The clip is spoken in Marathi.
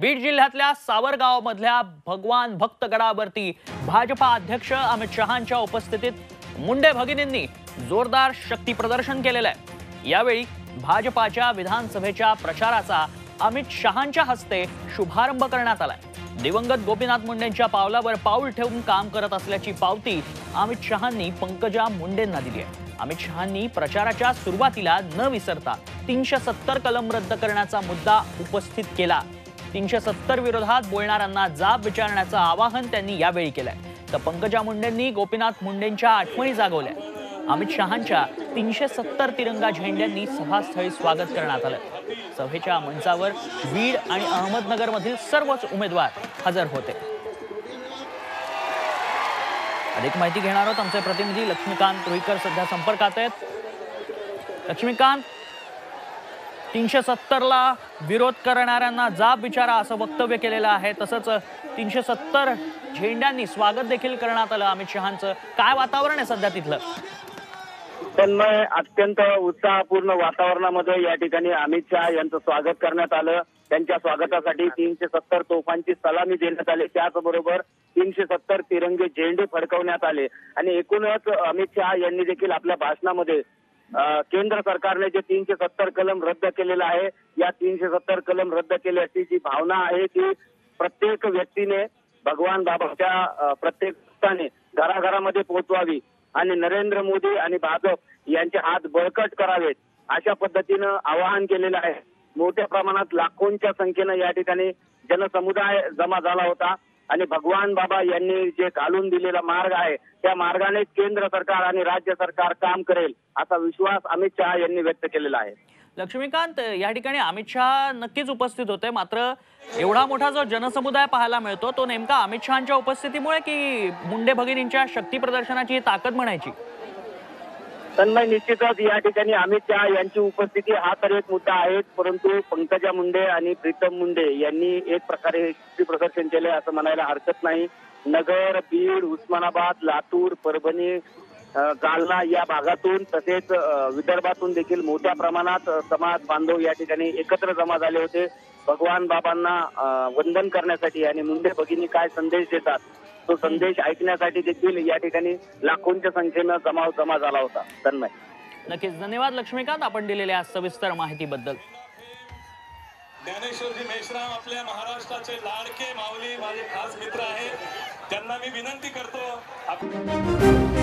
बीड जिल्ह्यातल्या सावरगाव मधल्या भगवान भक्त गडावरती भाजपा अध्यक्ष अमित शहांच्या उपस्थितीत मुंडे भगिनींनी जोरदार शक्ती प्रदर्शन केलेलं आहे। यावेळी भाजपाच्या विधानसभेच्या प्रचाराचा अमित शहांच्या हस्ते शुभारंभ करण्यात आलाय। दिवंगत गोपीनाथ मुंडेंच्या पावलावर पाऊल ठेवून काम करत असल्याची पावती अमित शहांनी पंकजा मुंडेंना दिली आहे। अमित शहांनी प्रचाराच्या सुरुवातीला न विसरता 370 कलम रद्द करण्याचा मुद्दा उपस्थित केला। 370 विरोधात बोलणाऱ्यांना जाब विचारण्याचं आवाहन त्यांनी यावेळी केलंय। तर पंकजा मुंडेंनी गोपीनाथ मुंडेंच्या आठवणी जागवल्या। अमित शहांच्या 370 तिरंगा झेंड्यांनी सभास्थळी स्वागत करण्यात आलं। सभेच्या मंचावर बीड आणि अहमदनगर मधील सर्वच उमेदवार हजर होते। अधिक माहिती घेणार आहोत आमचे प्रतिनिधी लक्ष्मीकांत रुईकर सध्या संपर्कात आहेत। लक्ष्मीकांत, 370 ला विरोध करणाऱ्यांना जाब विचारा असं वक्तव्य केलेलं आहे। तसंच 370 झेंड्यांनी स्वागत देखील करण्यात आलं अमित शहांचं। काय वातावरण आहे सध्या तिथलं? तन्मय, अत्यंत उत्साहपूर्ण वातावरणामध्ये या ठिकाणी अमित शहा यांचं स्वागत करण्यात आलं। त्यांच्या स्वागतासाठी 370 तोफांची सलामी देण्यात आली। त्याचबरोबर 370 तिरंगे झेंडे फडकवण्यात आले आणि एकूणच अमित शहा यांनी देखील आपल्या भाषणामध्ये केंद्र सरकारने जे 370 कलम रद्द केलेला आहे, या 370 कलम रद्द केल्याची जी भावना आहे ती प्रत्येक व्यक्तीने भगवान बाबाच्या प्रत्येक भक्ताने घराघरामध्ये पोहोचवावी आणि नरेंद्र मोदी आणि भाजप यांचे हात बळकट करावेत अशा पद्धतीनं आवाहन केलेलं आहे। मोठ्या प्रमाणात लाखोंच्या संख्येनं या ठिकाणी जनसमुदाय जमा झाला होता आणि भगवान बाबा यांनी जे घालून दिलेला मार्ग आहे त्या मार्गाने केंद्र सरकार आणि राज्य सरकार काम करेल असा विश्वास अमित शहा यांनी व्यक्त केलेला आहे। लक्ष्मीकांत, या ठिकाणी अमित शहा नक्कीच उपस्थित होते, मात्र एवढा मोठा जो जनसमुदाय पाहायला मिळतो तो नेमका अमित शहांच्या उपस्थितीमुळे की मुंडे भगिनींच्या शक्ती प्रदर्शनाची ताकद म्हणायची? तन्मय, निश्चितच या ठिकाणी अमित शहा यांची उपस्थिती हा तर एक मुद्दा आहे, परंतु पंकजा मुंडे आणि प्रीतम मुंडे यांनी एक प्रकारे शक्ती प्रदर्शन केले असं म्हणायला हरकत नाही। नगर, बीड, उस्मानाबाद, लातूर, परभणी, जालना या भागातून तसेच विदर्भातून देखील मोठ्या प्रमाणात समाज बांधव या ठिकाणी एकत्र जमा झाले होते भगवान बाबांना वंदन करण्यासाठी आणि मुंडे भगिनी काय संदेश देतात तो संदेश ऐकण्यासाठी देखील या ठिकाणी लाखोंच्या संख्येनं जमा झाला होता। तन्मय, नक्कीच धन्यवाद लक्ष्मीकांत आपण दिलेल्या सविस्तर माहितीबद्दल। ज्ञानेश्वरजी मेश्राम आपल्या महाराष्ट्राचे लाडके माऊली माझे खास मित्र आहेत, त्यांना मी विनंती करतो